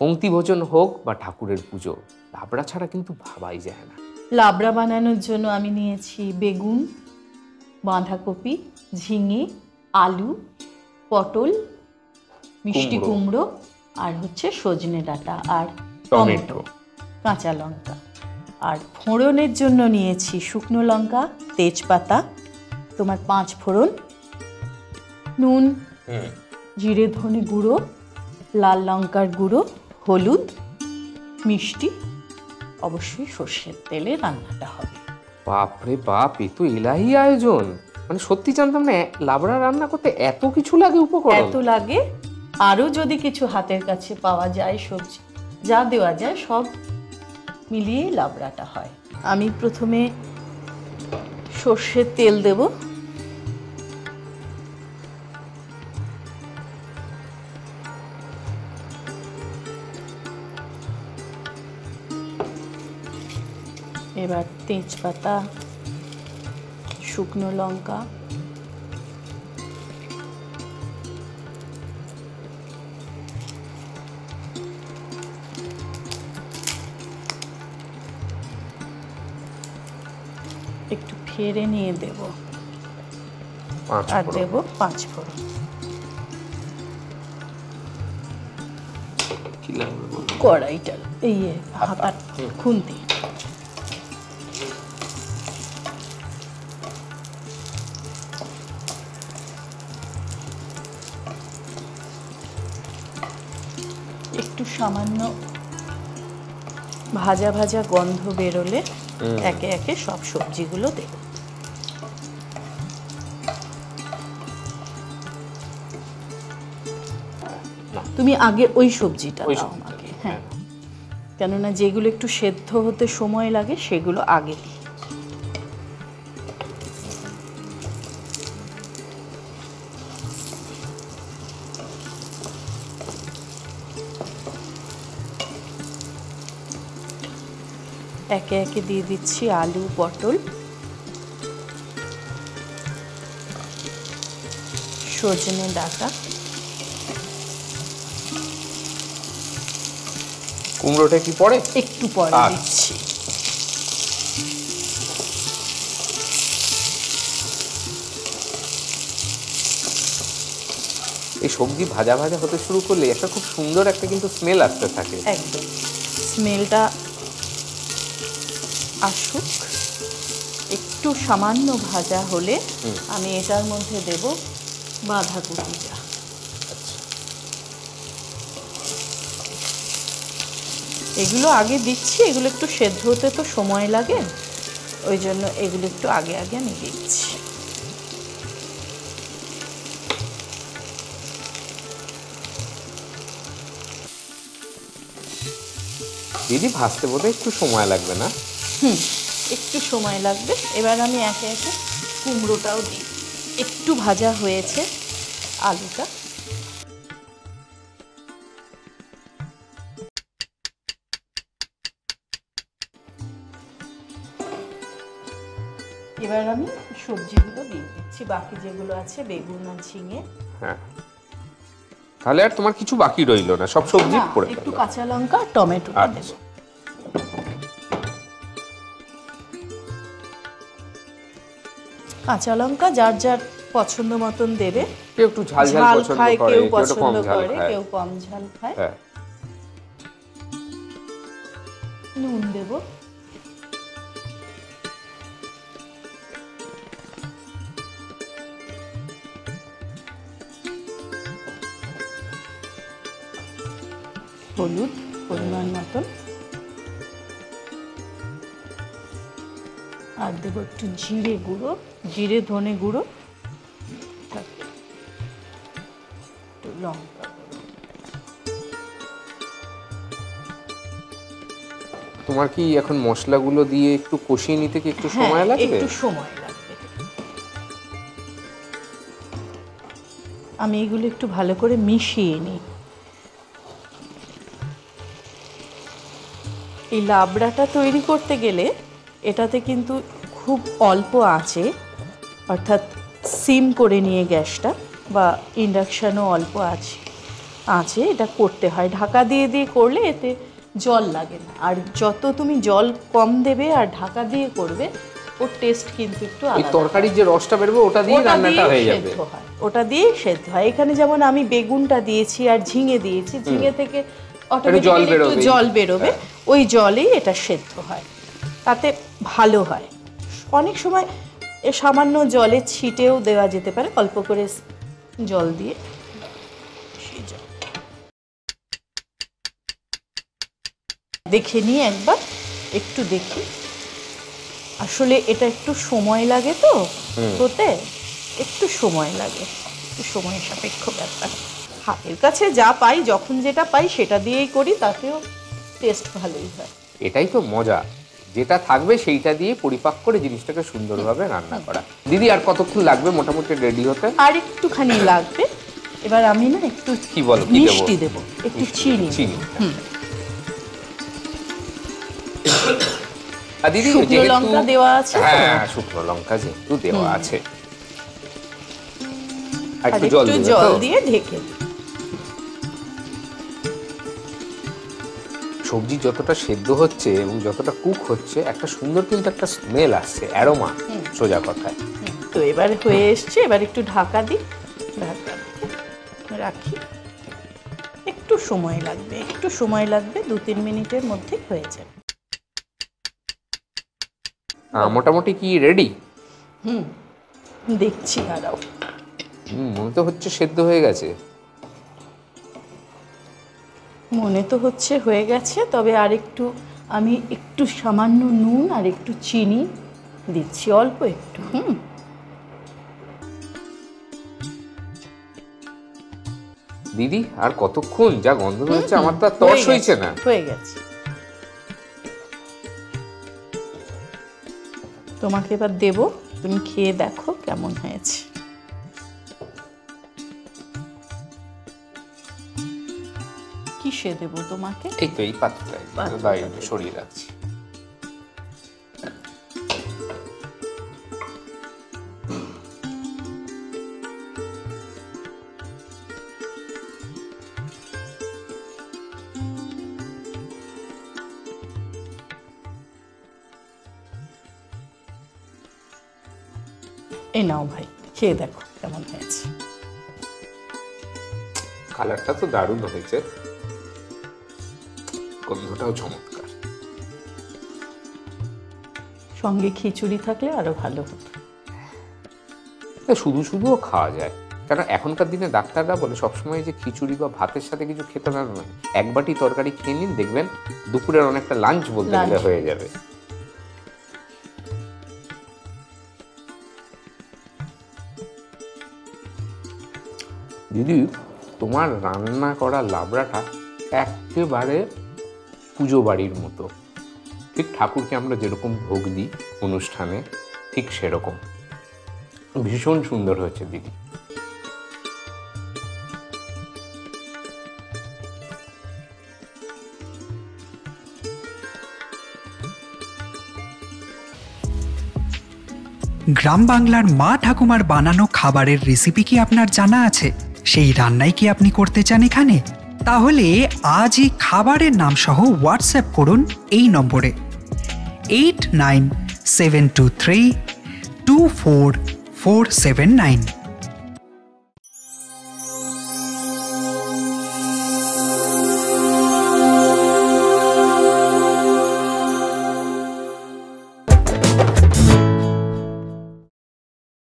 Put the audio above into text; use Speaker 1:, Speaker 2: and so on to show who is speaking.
Speaker 1: পংক্তি ভোজন হোক বা ঠাকুরের পুজো, লাবড়া ছাড়া কিন্তু ভাবাই যায় না।
Speaker 2: লাবড়া বানানোর জন্য আমি নিয়েছি বেগুন, বাঁধাকপি, ঝিঙে, আলু, পটল, মিষ্টি কুমড়ো, আর হচ্ছে সজনে ডাঁটা আর টমেটো, কাঁচা লঙ্কা। আর ফোড়নের জন্য নিয়েছি শুকনো লঙ্কা, তেজপাতা, তোমার 5 ফোড়ন, নুন, জিরে ধনে গুঁড়ো, লাল লঙ্কার গুঁড়ো, হলুদ, মিষ্টি, অবশ্যই সর্ষের তেলে রান্নাটা হবে।
Speaker 1: বাপরে বাপ, এ তো এলাহি আয়োজন। মানে সত্যি জানতাম না লাবড়া রান্না করতে এত কিছু লাগে উপকরণ।
Speaker 2: এত লাগে, আরও যদি কিছু হাতের কাছে পাওয়া যায়, সবজি যা দেওয়া যায় সব মিলিয়ে লাবড়াটা হয়। আমি প্রথমে সর্ষের তেল দেব। এবার তেজপাতা, শুকনো লঙ্কা, একটু ফেড়ে নিয়ে দেব, আর দেব 5 ফোড়ন। কড়াইটা এই হাতার খুন্তি, একটু সামান্য ভাজা ভাজা গন্ধ বেরোলে একে একে সব সবজিগুলো দেব। তুমি আগে ওই সবজিটা দাও আমাকে। হ্যাঁ, কেননা যেগুলো একটু সেদ্ধ হতে সময় লাগে সেগুলো আগে দিই। একে একে দিয়ে দিচ্ছি আলু, পটল, সজনে ডাঁটা,
Speaker 1: কুমড়োটা কি পরে?
Speaker 2: একটু পরে দিচ্ছি।
Speaker 1: এই সবজি ভাজা ভাজা হতে শুরু করলে একটা খুব সুন্দর একটা কিন্তু স্মেল আসতে থাকে।
Speaker 2: একদম স্মেলটা আসুক। একটু সামান্য ভাজা হলে আমি এটার মধ্যে দেব বাঁধাকপিটা। এগুলো আগে দিচ্ছি, এগুলো একটু সেদ্ধ হতে তো সময় লাগে, ওই জন্য এগুলো একটু আগে আগে আমি দিচ্ছি।
Speaker 1: দিদি ভাজতে বোধহয় একটু সময় লাগবে না?
Speaker 2: একটু সময় লাগবে। এবার আমি একে একে কুমড়োটাও দিই। একটু ভাজা হয়েছে আলুটা, এবার আমি সবজিগুলো দিয়ে দিচ্ছি, বাকি যেগুলো আছে বেগুন আর ঝিঙে।
Speaker 1: হ্যাঁ, তাহলে আর তোমার কিছু বাকি রইলো না, সব সবজি পড়ে
Speaker 2: একটু কাঁচা লঙ্কা, টমেটো দেব। কাঁচা লঙ্কা যার যার পছন্দ মতন দেবে।
Speaker 1: কেউ একটু ঝাল ঝাল
Speaker 2: খায়,
Speaker 1: পছন্দ করে,
Speaker 2: কেউ পছন্দ করে, কেউ কম ঝাল খায়। নুন দেব, হলুদ পরিমাণ মতন, আর দেবো একটু জিরে গুঁড়ো, জিরে ধনে গুঁড়ো, একটু লঙ্কা।
Speaker 1: তোমার কি এখন মশলাগুলো দিয়ে একটু কষিয়ে নিতে কি একটু সময় লাগবে?
Speaker 2: একটু সময় লাগবে। আমি এগুলো একটু ভালো করে মিশিয়ে নিই। এই লাবড়াটা তৈরি করতে গেলে এটাতে কিন্তু খুব অল্প আঁচে, অর্থাৎ সিম করে নিয়ে গ্যাসটা, বা ইন্ডাকশানও অল্প আছে, আঁচে এটা করতে হয়। ঢাকা দিয়ে দিয়ে করলে এতে জল লাগে না। আর যত তুমি জল কম দেবে আর ঢাকা দিয়ে করবে, ওর টেস্ট কিন্তু একটু
Speaker 1: এই
Speaker 2: আলাদা।
Speaker 1: তরকারির যে রসটা বেরোবে ওটা দিয়ে রান্নাটা হয়ে যাবে।
Speaker 2: ওটা দিয়ে সেদ্ধ হয়। এখানে যেমন আমি বেগুনটা দিয়েছি আর ঝিঙে দিয়েছি, ঝিঙে থেকে অটোমেটিক্যালি একটু জল বেরোবে, ওই জলেই এটা সেদ্ধ হয়, তাতে ভালো হয়। অনেক সময় সামান্য জলে ছিটেও দেওয়া যেতে পারে, অল্প করে জল দিয়ে। দেখে নিয়ে একবার একটু দেখি, আসলে এটা একটু সময় লাগে তো হতে, একটু সময় লাগে, একটু সময় সাপেক্ষ ব্যাপার। হাতের কাছে যা পাই, যখন যেটা পাই সেটা দিয়েই করি, তাতেও টেস্ট ভালোই হয়।
Speaker 1: এটাই তো মজা, যেটা থাকবে সেইটা দিয়ে পরিপাক করে জিনিসটাকে সুন্দরভাবে রান্না করা। দিদি আর কতক্ষণ লাগবে মোটামুটি রেডি হতে?
Speaker 2: আর একটুখানি লাগবে। এবার আমি না একটু
Speaker 1: কি বলো,
Speaker 2: মিষ্টি দেবো, একটু চিনি।
Speaker 1: আর দিদি
Speaker 2: শুকনো লঙ্কা দেওয়া আছে,
Speaker 1: হ্যাঁ শুকনো লঙ্কা যেহেতু দেওয়া আছে,
Speaker 2: একটু জল দিয়ে ঢেকে দিই।
Speaker 1: সবজি যতটা সেদ্ধ হচ্ছে এবং যতটা কুক হচ্ছে, একটা সুন্দর কিন্তু একটা স্মেল আসছে, অ্যারোমা সোজা কথায়।
Speaker 2: তো এবার হয়ে এসছে, এবার একটু ঢাকা দিই, ঢাকা রাখি। একটু সময় লাগবে, একটু সময় লাগবে, 2-3 মিনিটের মধ্যে হয়ে যাবে।
Speaker 1: মোটামুটি কি রেডি?
Speaker 2: দেখছি, দাঁড়াও।
Speaker 1: মনে তো হচ্ছে সেদ্ধ হয়ে গেছে।
Speaker 2: মনে তো হচ্ছে হয়ে গেছে, তবে আর একটু, আমি একটু সামান্য নুন আর একটু চিনি দিচ্ছি, অল্প একটু।
Speaker 1: দিদি আর কতক্ষণ? যা গন্ধ হচ্ছে, আমার তো আর তর সইছে না।
Speaker 2: হয়ে গেছে। তোমাকে এবার দেব, তুমি খেয়ে দেখো কেমন হয়েছে। কিসে দেবো তোমাকে?
Speaker 1: এই তো এই পাত্রটাই সরিয়ে রাখছি।
Speaker 2: এই নাও ভাই, খেয়ে দেখো কেমন হয়েছে।
Speaker 1: কালারটা তো দারুণ হয়েছে, গন্ধটাও চমৎকার।
Speaker 2: সঙ্গে খিচুড়ি থাকলে আরো ভালো হতো।
Speaker 1: শুধু শুধুও খাওয়া যায়, কারণ এখনকার দিনে ডাক্তাররা বলে সবসময় যে খিচুড়ি বা ভাতের সাথে কিছু খেতে না, নয়, এক বাটি তরকারি খেয়ে নিন, দেখবেন দুপুরের অনেকটা লাঞ্চ বলতে গেলে হয়ে যাবে। দিদি, তোমার রান্না করা লাবড়াটা একেবারে পুজো বাড়ির মতো, ঠিক ঠাকুরকে আমরা যেরকম ভোগ দিই অনুষ্ঠানে, ঠিক সেরকম। ভীষণ সুন্দর হয়েছে দিদি।
Speaker 3: গ্রাম বাংলার মা ঠাকুমার বানানো খাবারের রেসিপি কি আপনার জানা আছে? সেই রান্নাই কি আপনি করতে চান এখানে? তাহলে আজই খাবারের নাম সহ হোয়াটসঅ্যাপ করুন এই নম্বরে 8972324479।